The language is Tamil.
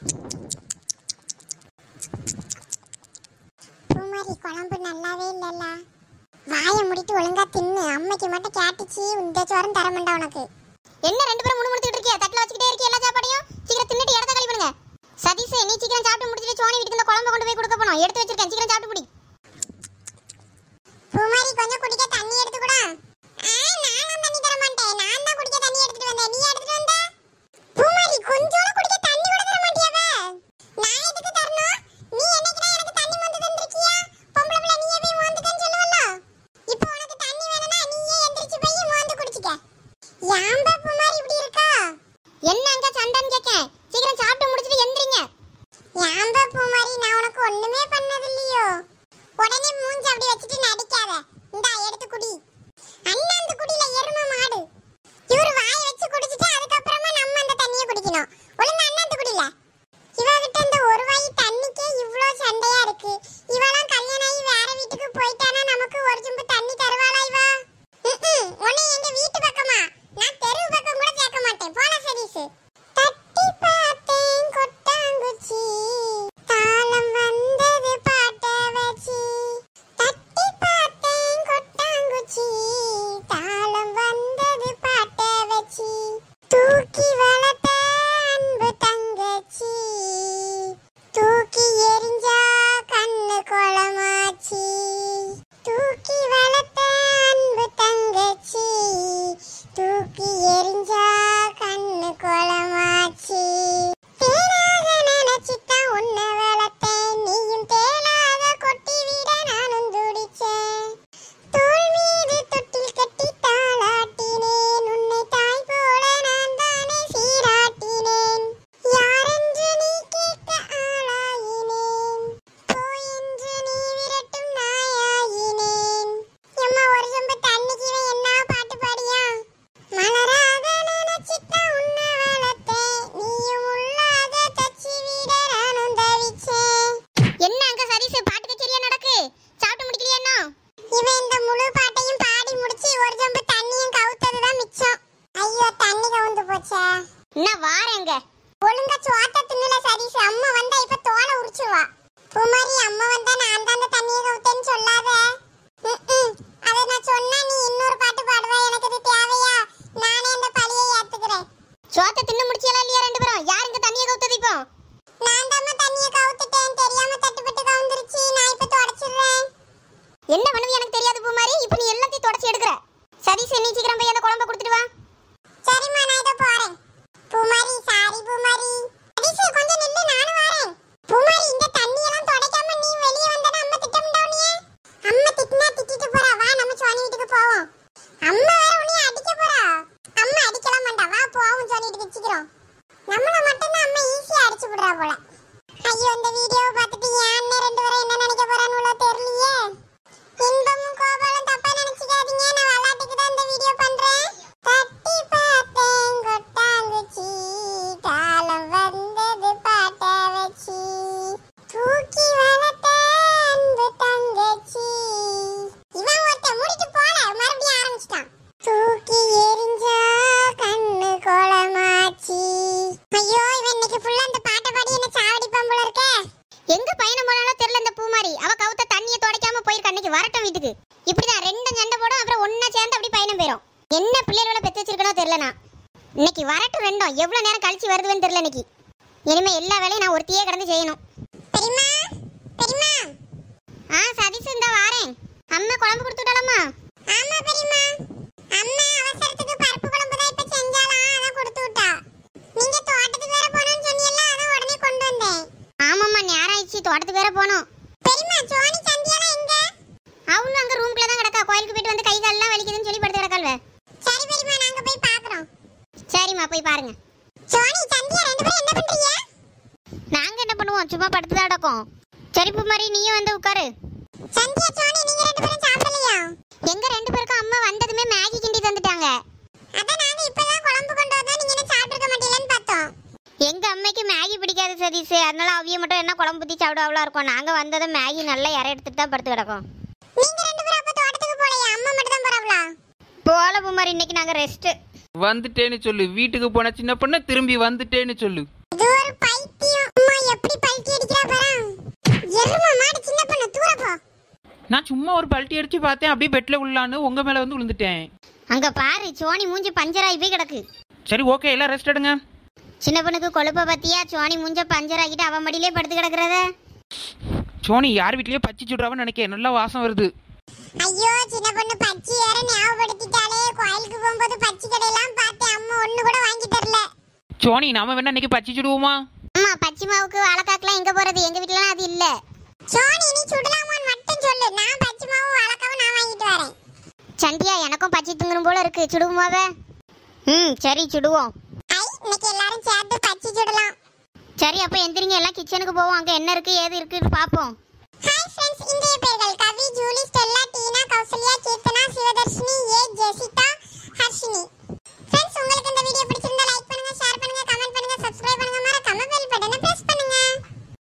பூமாரி குழம்பு நல்லாவே இல்லல்ல. வாயை முடிட்டு ஒழுங்கா தின்னு. அம்மைக்கு மட்டும் கேட்டுச்சு, இந்த சோறும் தர மாட்டா உனக்கு. என்ன ரெண்டு பேரும் முணுமுணுத்துட்டு இருக்கியா? தட்டில் வச்சுக்கிட்டே இருக்கியா எல்லா சாப்பாடையும்? சீக்கிரம் தின்னுட்டு இடத்த காலி பண்ணுங்க. சதீஷ், நீ சீக்கிரம் சாப்பிட்டு முடிச்சிட்டு சோனி வீட்டுக்கு இந்த குழம்பு கொண்டு போய் கொடுக்க போனோம். எடுத்து வச்சிருக்கேன், சீக்கிரம் சாப்பிட்டு முடி. பூமாரி கொஞ்சம் குடிக்க தண்ணி எடுத்து கூட. நான் தண்ணி தர மாட்டேன். நான் தான் குடிக்க தண்ணி எடுத்துட்டு வந்தேன். நீ எடுத்துட்டு வந்த? பூமாரி கொஞ்சோட குடிக்க தண்ணி கூட தர மாட்டியாவே? நான் எதுக்கு தரணும்? நீ என்னைக்குடா எனக்கு தண்ணி மொந்து தந்திருக்கியா? பொம்பளை பிள்ளை நீயே போய் மொந்துக்கன்னு சொல்லுவல்ல. இப்போ உனக்கு தண்ணி வேணும்னா நீயே எந்திரிச்சு போய் மொந்து குடிச்சிக்க. யாம்பா பூமாரி இப்படி இருக்கா? என்ன அங்க சண்டைன்னு கேக்கேன். சீக்கிரம் சாப்பிட்டு முடிச்சிட்டு எந்திரிங்க. யாம்பா பூமாரி, நான் உனக்கு ஒண்ணுமே பண்ணது இல்லையோ. உடனே மூஞ்சி அப்படி வச்சிட்டு நடிக்காத. இந்தா எடுத்து குடி. அண்ணா அந்த குடியில எருமை மாடு. இவரு வாயை வச்சு குடிச்சிட்டு அதுக்கப்புறமா நம்ம அந்த தண்ணியை குடிக்கணும். ஒழுங்கா அண்ணா அந்த குடியில. இவகிட்ட இந்த ஒரு வாய் தண்ணிக்கே இவ்ளோ சண்டையா இருக்கு. இவெல்லாம் கல்யாணம் ஆகி வேற வீட்டுக்கு போயிட்டானா நமக்கு ஒரு சொம்பு தண்ணி தருவாளா இவ? உன்னை எங்க வீட்டு பக்கமா, நான் தெரு பக்கம் கூட கேட்க மாட்டேன். போல சதீஷ். தட்டி பார்த்தேன் கொட்டாங்குச்சி, தாளம் வந்தது பாட்ட வச்சி. தட்டி பார்த்தேன் கொட்டாங்குச்சி, தாளம் வந்தது பாட்ட வச்சி. தூக்கி வளர்த்த அன்பு தங்கச்சி, தூக்கி எரிஞ்சா கண்ணு கொளமாச்சி. தூக்கி வளர்த்த அன்பு தங்கச்சி, தூக்கி எரிஞ்சா கண்ணு கொளமாச்சி. தேனாக நினைச்சித்தான் உன்னை வளர்த்தேன், நீயும் தேனாக கொட்டி விட நானும் துடிச்சேன். தோள் மீது தொட்டில் கட்டி தாளாட்டினேன், உன்னை தாய் போல நான் தானே சீராட்டினேன். யாரென்று நீ கேட்க ஆளாயினேன், போயென்று நீ விரட்டும் நாயாயினேன். எம்மா ஒரு சொம்பு தண்ணிக்கு இவன் என்ன பாட்டு பாடியா? மலராக நினைச்சித்தான் உன்னை வளர்த்தேன், நீயும் உள்ளாக தச்சி விட நானும் தவிச்சேன். என்ன அங்க சதீஷ் பாட்டு கச்சேரியா நடக்கு? சாப்பிட்டு முடிக்கலையா என்ன? இவன் இந்த முழு பாட்டையும் பாடி முடிச்சு ஒரு சொம்பு தண்ணியும் கவுத்ததுதான் மிச்சம். ஐயோ, தண்ணி கவுந்து போச்சே. என்ன வாரேங்க. ஒழுங்கா சோத்த தின்னல சதீஷ். அம்மா வந்தா இப்ப தோலை உரிச்சுவா. பூமாரி, அம்மா வந்தா நான் தான் அந்த தண்ணியை கவுத்தேன்னு சொல்லாத. அதை நான் சொன்னா நீ இன்னொரு பாட்டு பாடுவா. எனக்கு இது தேவையா? நானே அந்த பழியை ஏத்துக்கிறேன். சோத்த தின்னு முடிச்சியலா இல்லையா ரெண்டு பேரும்? யாருங்க தண்ணியை கவுத்தது இப்போ? நான் தான் தண்ணியை கவுத்துட்டேன். தெரியாம தட்டுப்பட்டு கவுந்துருச்சு. நான் இப்ப தொடச்சிடுறேன். என்ன பண்ணுவீ எனக்கு தெரியாது பூமாரி. இப்போ நீ எல்லாத்தையும் தொடச்சி எடுக்கிற. சதீஷ், நீ சீக்கிரம் போய் அந்த குழம்பை கொடுத்துட்டு வா. சரிம்மா, நான் இதோ போறேன். பூமாரி, சாரி பூமாரி. சதீஷ் கொஞ்சம் நில்லு, நானும் வரேன். பூமாரி, இந்த தண்ணி எல்லாம் துடைக்காம நீ வெளியே வந்தனா அம்மா திட்டம்டோனியே. அம்மா திட்டினா திட்டிட்டு போறா. வா, நம்ம சோனி வீட்டுக்கு போவோம். அம்மா வேற உன்னை அடிக்க போறா. அம்மா அடிக்கலாம் மாட்டா. வா போவோம் சோனி வீட்டுக்கு சீக்கிரம். நம்மள மட்டும் தான் அம்மா ஈஸியா அடிச்சு விடுறா போல. ஐயோ, இந்த வீடியோவை பார்த்துட்டு என் அண்ணன் ரெண்டு பேரும் என்ன நினைக்க போறான்னு தெரியலையே. இன்பமும் கோபாலும் தப்பா நினைச்சுக்காதீங்க. நான் விளையாட்டுக்கு தான் இந்த வீடியோ பண்றேன். தட்டி பார்த்தேன் கொட்டாங்குச்சி, தாளம் வந்தது பாட்ட வச்சி. தூக்கி வளர்த்த அன்பு தங்கச்சி. இவன் ஒருத்த மூடிட்டு போல மறுபடியும் ஆரம்பிச்சிட்டான். தூக்கி எரிஞ்சா கண்ணு கோலமாச்சி. ஐயோ, இவன் இன்னைக்கு ஃபுல்லா அந்த பாட்டை பாடி என்ன சாவடிப்பான் போல இருக்கே. எங்க பயணம் போனாலும் தெரியல இந்த பூமாரி. அவ கவுத்த தண்ணியை துடைக்காம போயிருக்க. அன்னைக்கு வரட்டும் வீட்டுக்கு. இப்படிதான் ரெண்டும் சண்டை போடும், அப்புறம் ஒன்னா சேர்ந்து அப்படி பயணம் போயிடும். என்ன பிள்ளைகளோட பெத்து வச்சிருக்கணும் தெரியல. நான் இன்னைக்கு வரட்டும் ரெண்டும். எவ்வளவு நேரம் கழிச்சு வருதுன்னு தெரியல இன்னைக்கு. இனிமே எல்லா வேலையும் நான் ஒருத்தியே கடந்து செய்யணும். பெரியம்மா, பெரியம்மா. சதீஷ், இந்த வாரேன். அம்மா குழம்பு கொடுத்து விட்டாலம்மா? ஆமா பெரியம்மா. அம்மா அவசரத்துக்கு பருப்பு குழம்பு தான் இப்ப செஞ்சாலாம், அதான் கொடுத்து விட்டா. நீங்க தோட்டத்துக்கு வேற போறேன்னு சொன்னீங்கல்ல, அதான் உடனே கொண்டு வந்தேன். ஆமாம்மா, நேரம் ஆயிடுச்சு. தோட்டத்துக்கு வேற போகணும். பெரியம்மா, சோனி சந்தியாலாம் எங்க? அவளும் அங்க ரூம்குள்ள தான் கிடக்கா. கோயிலுக்கு போயிட்டு வந்து கை கால்லாம் வலிக்குதுன்னு சொல்லி படுத்து கிடக்காள்வே. சரி பெரியம்மா, நாங்க போய் பார்க்கறோம். சரிம்மா, போய் பாருங்க. சோனி சந்தியா ரெண்டு பேரும் என்ன பண்றீங்க? நாங்க என்ன பண்ணுவோம், சும்மா படுத்து தான் கிடக்கோம். சரி பூமாரி, நீயும் வந்து உட்காரு. சந்தியா, சோனி நீங்க ரெண்டு பேரும் சாப்பிடலையா? எங்க ரெண்டு பேருக்கும் அம்மா வந்ததுமே மேகி கிண்டி தந்துட்டாங்க. அதான் நாங்க இப்பதான் குழம்பு கொண்டு வந்தா நீங்க என்ன சாப்பிட்டுக்க மாட்டீங்கன்னு பார்த்தோம். எங்க அம்மைக்கு மேகி பிடிக்காது சதீஷ். அதனால அவிய மட்டும் என்ன குழம்பு ஊத்தி சாப்பிடுவாங்களா இருக்கும். நாங்க வந்ததும் மேகி நல்லா இறை எடுத்துட்டு தான் படுத்து கிடக்கும். நீங்க ரெண்டு பேரும் அப்ப தோட்டத்துக்கு போலையா? அம்மா மட்டும் தான் போறாங்களா? போல பூமாரி, இன்னைக்கு நாங்க ரெஸ்ட். வந்துட்டேன்னு சொல்லு. வீட்டுக்கு போன சின்ன பொண்ணு திரும்பி வந்துட்டேன்னு சொல்லு. இது ஒரு பைத்தியம். நான் சும்மா ஒரு பல்ட்டி அடிச்சு பார்த்தேன், அப்படியே பெட்ல உள்ளான்னு உங்க மேல வந்து விழுந்துட்டேன். அங்க பாரு சோனி மூஞ்சி பஞ்சராகி போய் கிடக்கு. சரி ஓகே, எல்லாம் ரெஸ்ட் எடுங்க. சின்ன பொண்ணுக்கு கொழுப்ப பத்தியா? சோனி மூஞ்ச பஞ்சராகிட்டு அவன் மடியிலே படுத்து கிடக்குறத. சோனி யார் வீட்லயே பச்சி சுடுறாவன்னு நினைக்கிறேன், நல்லா வாசம் வருது. ஐயோ சின்ன பொண்ணு பச்சி வேற ஞாபகப்படுத்திட்டாலே. கோயிலுக்கு போகும்போது பச்சி கடையெல்லாம் பார்த்தேன், அம்மா ஒண்ணு கூட வாங்கி தரல. சோனி நாம வேணா இன்னைக்கு பச்சி சுடுவோமா? அம்மா பச்சி மாவுக்கு வாழைக்காக்கெல்லாம் எங்க போறது? எங்க வீட்டுலலாம் அது இல்ல. சோனி நீ சுடலாமான்னு மட்டும் சொல்லு, நான் பச்சி மாவு வாழைக்காவும் நான் வாங்கிட்டு வரேன். சந்தியா எனக்கும் பச்சி திங்கணும் போல இருக்கு, சுடுவோமாவே? சரி சுடுவோம். இன்னைக்கு எல்லாரும் சேர்ந்து பச்சி சுடலாம். சரி அப்ப எந்திரிங்க, எல்லாம் கிச்சனுக்கு போவோம். அங்க என்ன இருக்கு ஏது இருக்குன்னு பாப்போம். ஹாய் ஃப்ரெண்ட்ஸ், இன்றைய பேர்கள் Kavi, Julie, Stella, Tina, Kausalya, Keerthana, Sivadharshini, A, Jesitha, Harshini.